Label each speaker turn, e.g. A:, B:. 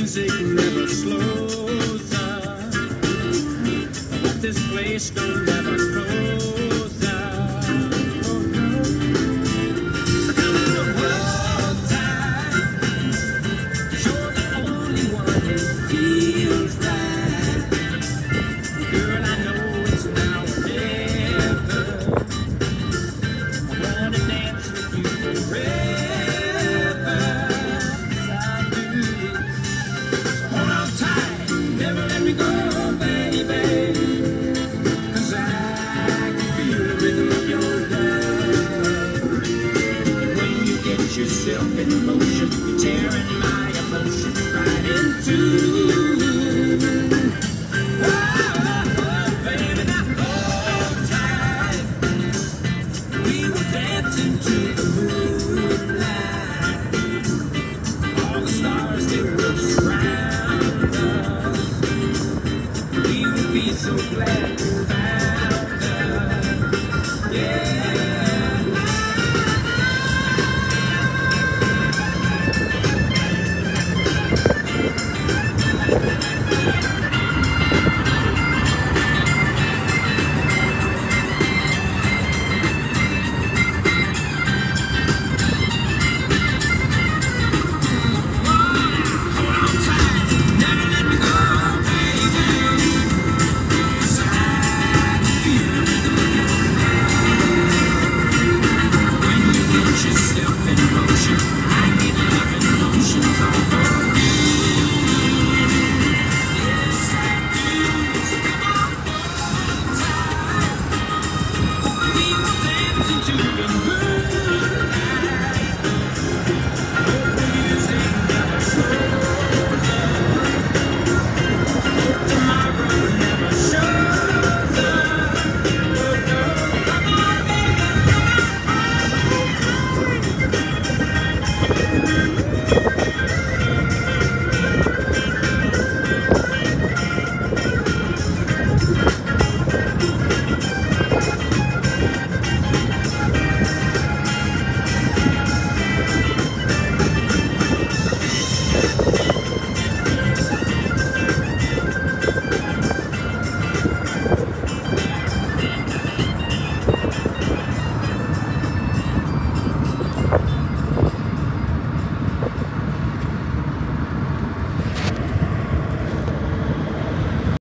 A: music never slows up, but this place don't never close up. So come on, hold tight, 'cause you're the only one who feels right. Girl, I know it's now or never. I wanna dance with you forever. Never let me go, baby, 'cause I can feel the rhythm of your love. When you get yourself in motion, you're tearing my emotions right in two. Oh, baby, now hold tight. We were dancing to the moonlight. All the stars, they were surround us. We would be so glad.